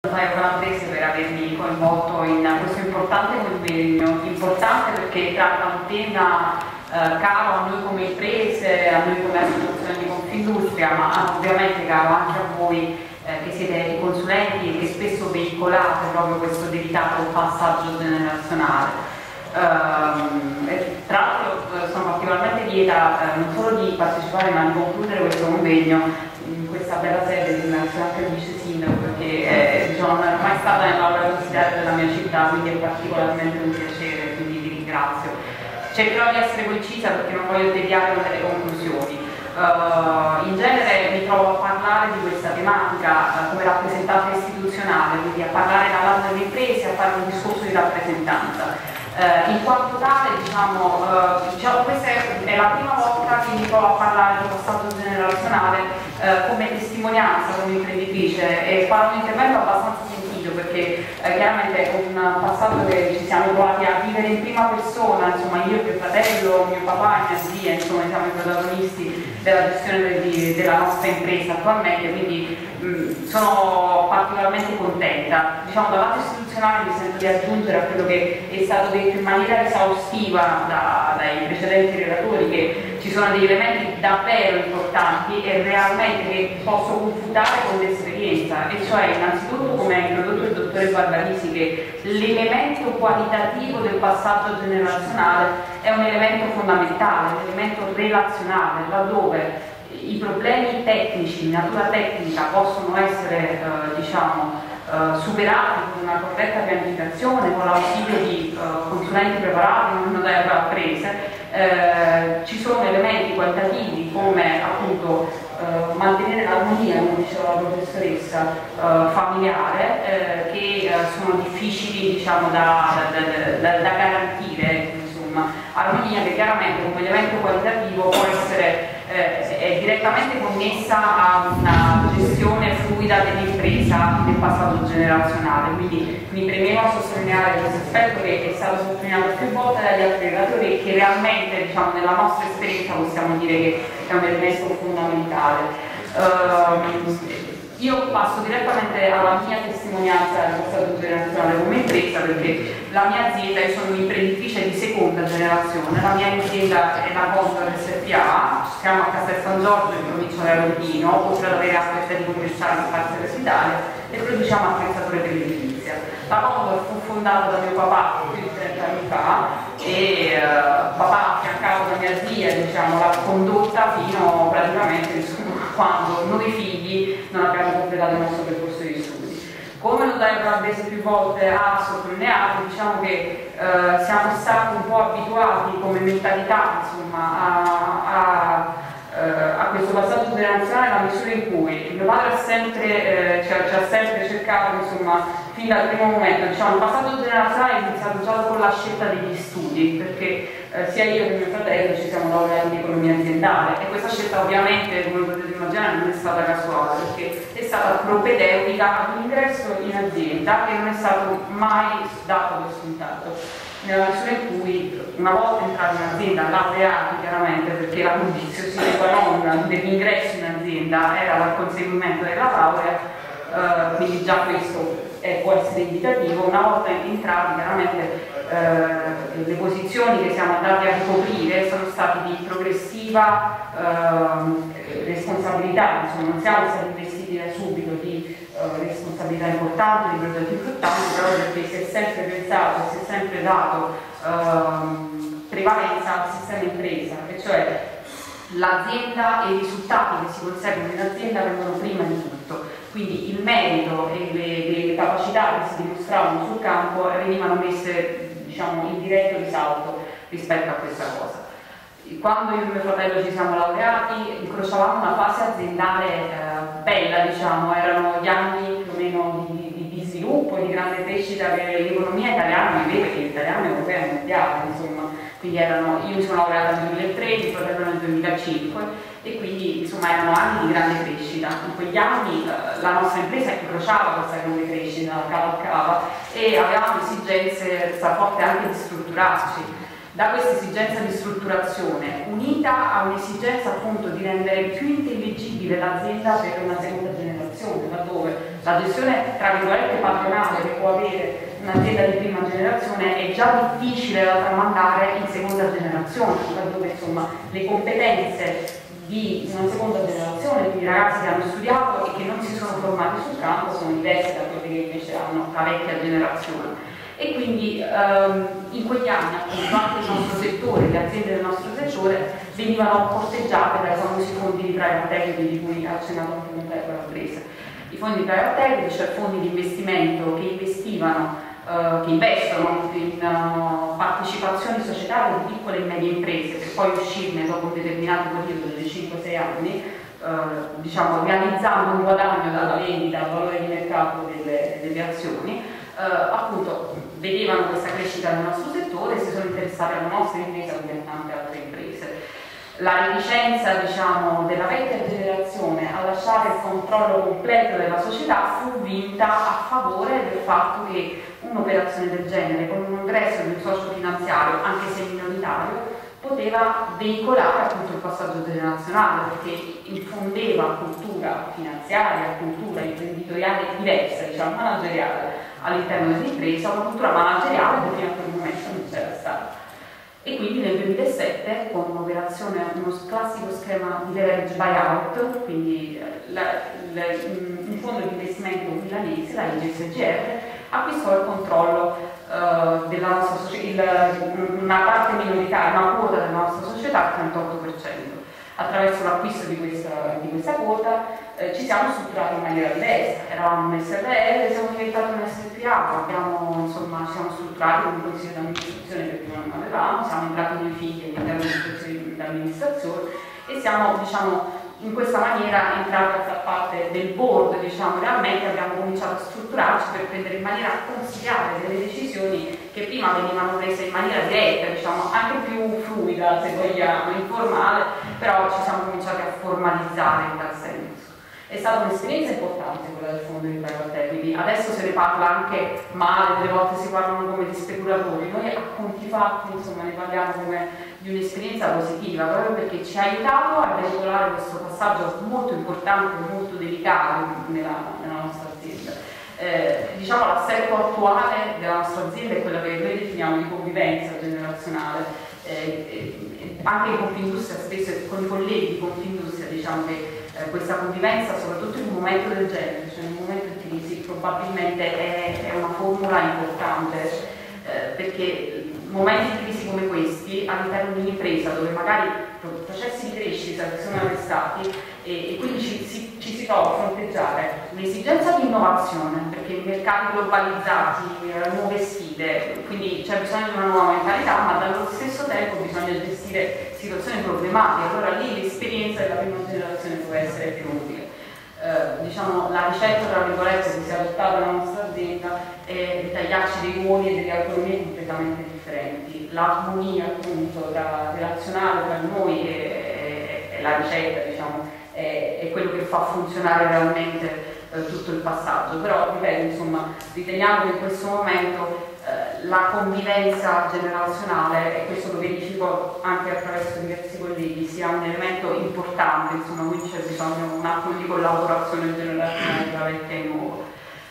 Calabrese per avermi coinvolto in questo importante convegno, importante perché tratta un tema caro a noi come imprese, a noi come associazione di Confindustria, ma ovviamente caro anche a voi che siete i consulenti e che spesso veicolate proprio questo delicato passaggio generazionale. Tra l'altro sono particolarmente lieta non solo di partecipare ma di concludere questo convegno in questa bella sede, ringrazio anche il vice sindaco perché diciamo, non ero mai stata nell'aula consigliare della mia città, quindi è particolarmente un piacere, quindi vi ringrazio. Cercherò di essere concisa perché non voglio tediare con delle conclusioni. In genere mi trovo a parlare di questa tematica come rappresentante istituzionale, quindi a parlare dall'alto delle imprese, a fare un discorso di rappresentanza. In quanto tale, diciamo, questa è la prima volta che mi trovo a parlare di passaggio generazionale come testimonianza, come imprenditrice, e fare un intervento abbastanza sentito perché chiaramente è un passaggio che ci siamo trovati a vivere in prima persona, insomma io, mio fratello, mio papà e mia zia, insomma siamo i protagonisti della gestione della nostra impresa attualmente, quindi sono particolarmente contenta. Diciamo, dal lato istituzionale mi sento di aggiungere a quello che è stato detto in maniera esaustiva dai precedenti relatori, che ci sono degli elementi davvero importanti e realmente che posso confutare con l'esperienza, e cioè innanzitutto, come ha introdotto il dottore Barbarisi, che l'elemento qualitativo del passaggio generazionale è un elemento fondamentale, un elemento relazionale, laddove i problemi tecnici, di natura tecnica, possono essere superati con una corretta pianificazione, con l'ausilio di consulenti preparati, non da apprese. Ci sono elementi qualitativi come appunto mantenere l'armonia, come diceva la professoressa, familiare, che sono difficili, diciamo, da garantire. Armonia che chiaramente come elemento qualitativo può essere è direttamente connessa a una gestione fluida dell'impresa del passaggio generazionale, quindi mi premevo a sottolineare questo aspetto che è stato sottolineato più volte dagli altri relatori e che realmente, diciamo, nella nostra esperienza possiamo dire che è un elemento fondamentale. Io passo direttamente alla mia testimonianza del passaggio generazionale come impresa, perché la mia azienda, io sono un'imprenditrice di seconda generazione, la mia azienda è la Condor SPA, siamo a Castel San Giorgio in provincia di Avellino, oltre ad avere attrezzature di commerciali in parte residenziale, e produciamo attrezzature per l'edilizia. La Condor fu fondata da mio papà più di 30 anni fa e papà affiancato da mia zia, diciamo, l'ha condotta fino praticamente, insomma, quando noi figli non abbiamo completato il nostro percorso di studi. Come notaio calabrese più volte ha sottolineato, diciamo che siamo stati un po' abituati come mentalità, insomma, a questo passaggio generazionale, nella misura in cui mio padre ci ha sempre cercato, insomma, fin dal primo momento, diciamo, il passaggio generazionale è iniziato già con la scelta degli studi, perché sia io che mio fratello ci siamo laureati in economia aziendale, e questa scelta ovviamente, come potete immaginare, non è stata casuale, perché è stata propedeutica ad un ingresso in azienda che non è stato mai dato per scontato, nella misura in cui una volta entrati in azienda, laureati chiaramente, perché la condizione sine qua non dell'ingresso in azienda era il conseguimento della laurea, quindi già questo può essere indicativo. Una volta entrati chiaramente le posizioni che siamo andati a ricoprire sono state di progressiva responsabilità, insomma non siamo stati investiti da subito di responsabilità importanti, di progetti importanti, però perché si è sempre pensato, si è sempre dato prevalenza al sistema impresa, e cioè l'azienda e i risultati che si conseguono in azienda vengono prima di tutto, quindi il merito e le capacità che si dimostravano sul campo venivano messe, diciamo, in diretto risalto rispetto a questa cosa. Quando io e mio fratello ci siamo laureati incrociavamo una fase aziendale bella, diciamo, erano gli anni più o meno di sviluppo e di grande crescita che l'economia italiana viveva, perché l'italiano è europeo e mondiale, insomma, quindi io mi sono laureata nel 2003, mio fratello nel 2005, e quindi insomma erano anni di grande crescita. In quegli anni la nostra impresa incrociava questa grande crescita, cavalcava, e avevamo esigenze forti anche di strutturarci. Da questa esigenza di strutturazione, unita a un'esigenza appunto di rendere più intelligibile l'azienda per una seconda generazione, situazione laddove la gestione tra virgolette padronale che può avere un'azienda di prima generazione è già difficile da tramandare in seconda generazione, laddove insomma le competenze di una seconda generazione, di ragazzi che hanno studiato e che non si sono formati sul campo, sono diverse da quelle che invece hanno la vecchia generazione. E quindi in quegli anni appunto anche il nostro settore, le aziende del nostro settore venivano corteggiate dai famosi fondi di private equity di cui ha accennato anche Montella Presa. I fondi di private equity, cioè fondi di investimento che investivano che investono in partecipazioni societarie di piccole e medie imprese per poi uscirne dopo un determinato periodo di 5-6 anni, diciamo, realizzando un guadagno dalla vendita al valore di mercato delle azioni, appunto vedevano questa crescita nel nostro settore e si sono interessati alla nostra impresa come a tante altre imprese. La reticenza, diciamo, della vecchia generazione a lasciare il controllo completo della società fu vinta a favore del fatto che un'operazione del genere, con un ingresso di un socio finanziario, anche se minoritario, poteva veicolare appunto il passaggio generazionale, perché infondeva cultura finanziaria, cultura imprenditoriale diversa, diciamo manageriale all'interno dell'impresa, una cultura manageriale che fino a quel momento non c'era stata. E quindi nel 2007, con un'operazione, uno classico schema di leverage buyout, quindi un fondo di investimento milanese, la IGSGR, acquistò il controllo della nostra società, una parte minoritaria, una quota della nostra società, il 38%. Attraverso l'acquisto di questa quota ci siamo strutturati in maniera diversa. Eravamo un SRL, siamo diventati un SPA, ci siamo strutturati con un consiglio di amministrazione perché non avevamo, siamo entrati noi figli all'interno del consiglio di amministrazione e siamo, diciamo, in questa maniera entrati a far parte del board, diciamo, realmente abbiamo cominciato a strutturarci per prendere in maniera consigliata delle decisioni che prima venivano prese in maniera diretta, diciamo, anche più fluida, se vogliamo, informale, però ci siamo cominciati a formalizzare in tal senso. È stata un'esperienza importante quella del fondo di private equity, adesso se ne parla anche male, delle volte si parlano come di speculatori, noi a conti fatti insomma ne parliamo come di un'esperienza positiva, proprio perché ci ha aiutato a regolare questo passaggio molto importante, molto delicato nella nostra azienda. Diciamo l'assetto attuale della nostra azienda è quella che noi definiamo di convivenza generazionale, anche in Confindustria spesso con i colleghi di Confindustria diciamo che questa convivenza, soprattutto in un momento del genere, cioè in un momento di crisi, probabilmente è una formula importante, perché momenti di crisi come questi, all'interno di un'impresa dove magari processi di crescita si sono arrestati e quindi ci si trova a fronteggiare un'esigenza di innovazione, perché i mercati globalizzati, nuove sfide, quindi c'è bisogno di una nuova mentalità, ma dallo stesso tempo bisogna gestire situazioni problematiche, allora lì l'esperienza della prima generazione può essere più utile. Diciamo, la ricetta tra virgolette che si è adottata nella nostra azienda è tagliarci dei ruoli e delle autonomie completamente differenti. L'armonia appunto relazionale tra noi è la ricetta, diciamo, è quello che fa funzionare realmente tutto il passaggio, però ripeto, insomma, riteniamo che in questo momento la convivenza generazionale, e questo lo verifico anche attraverso diversi colleghi, sia un elemento importante, insomma, quindi c'è bisogno un attimo di collaborazione generazionale tra vecchia e nuova.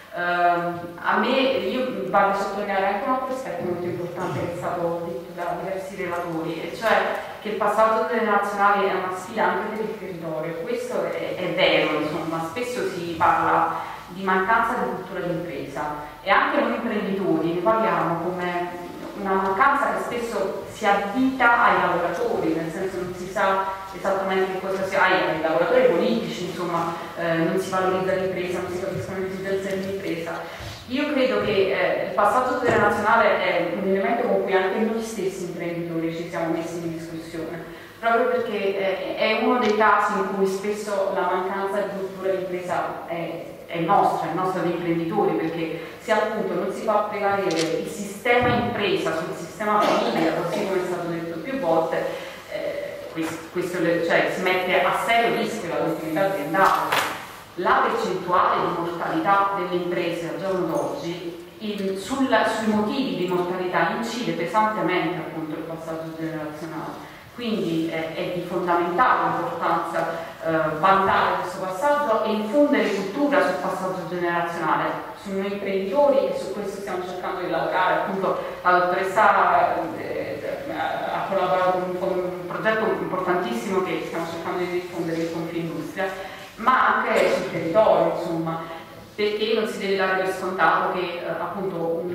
Io vado a sottolineare anche un altro aspetto molto importante che è stato detto da diversi relatori, e cioè che il passaggio generazionale è una sfida anche per il territorio. Questo è vero, insomma, spesso si parla di mancanza di cultura di impresa e anche noi imprenditori ne parliamo come una mancanza che spesso si addita ai lavoratori, nel senso non si sa esattamente che cosa sia, ai lavoratori politici, insomma, non si valorizza l'impresa, non si capiscono le esigenze dell'impresa. Io credo che il passaggio generazionale è un elemento con cui anche noi stessi imprenditori ci siamo messi in discussione, proprio perché è uno dei casi in cui spesso la mancanza di cultura di impresa è nostra di imprenditori, perché se appunto non si fa prevalere il sistema impresa sul sistema famiglia, così come è stato detto più volte, cioè, si mette a serio rischio la continuità aziendale. La percentuale di mortalità delle imprese al giorno d'oggi sui motivi di mortalità incide pesantemente appunto il passaggio generazionale. Quindi è di fondamentale importanza vantare questo passaggio infondere cultura sul passaggio generazionale. Sono noi imprenditori e su questo stiamo cercando di lavorare. Appunto la dottoressa ha collaborato con un progetto importantissimo che stiamo cercando di diffondere in Confindustria, ma anche sul territorio, insomma, perché non si deve dare per scontato che appunto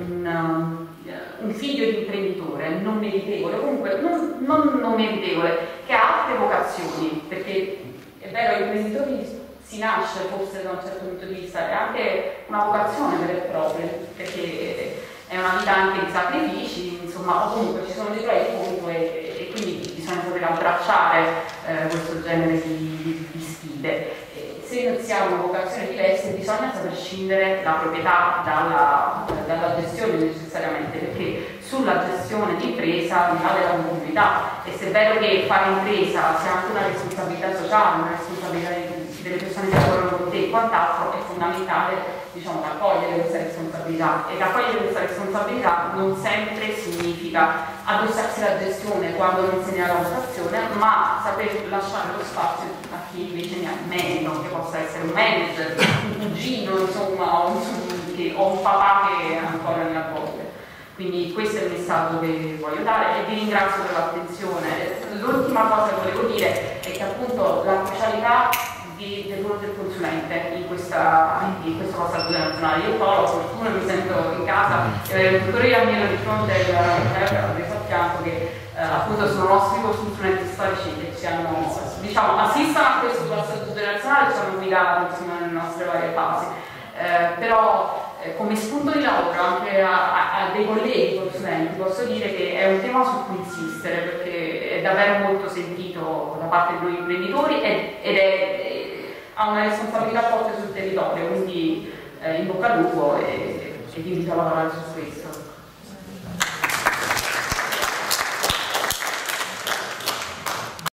un figlio di imprenditore non meritevole, comunque non meritevole, che ha altre vocazioni, perché è vero, l'imprenditore si nasce forse da un certo punto di vista, è anche una vocazione vera e propria, perché è una vita anche di sacrifici, insomma, o comunque ci sono dei pro e dei contro e quindi bisogna saper abbracciare questo genere di sfide. Se non si ha una vocazione diversa bisogna saper scindere la proprietà dalla gestione necessariamente, perché sulla gestione di impresa ricade la continuità, e se è vero che fare impresa sia anche una responsabilità sociale, una responsabilità delle persone che lavorano con te e quant'altro, è fondamentale, diciamo, raccogliere questa responsabilità, e raccogliere questa responsabilità non sempre significa addossarsi la gestione quando non se ne ha la vocazione, ma saper lasciare lo spazio a chi invece ne ha meno, che possa essere un manager, un cugino, insomma, o un papà che ancora ne ha voglia. Quindi questo è il messaggio che voglio dare e vi ringrazio per l'attenzione. L'ultima cosa che volevo dire è che appunto la crucialità del ruolo del consulente in questo passaggio nazionale. Io ho la fortuna, mi sento in casa, il dottore Iannello di fronte ha preso a fianco che appunto sono nostri consulenti storici che ci hanno, diciamo, assistono a questo passaggio generazionale, ci hanno guidato insomma nelle nostre varie fasi. Però come spunto di lavoro anche a dei colleghi consulenti posso dire che è un tema su cui insistere, perché è davvero molto sentito da parte di noi imprenditori ha una responsabilità forte sul territorio, quindi in bocca al lupo e vi invito a lavorare su questo.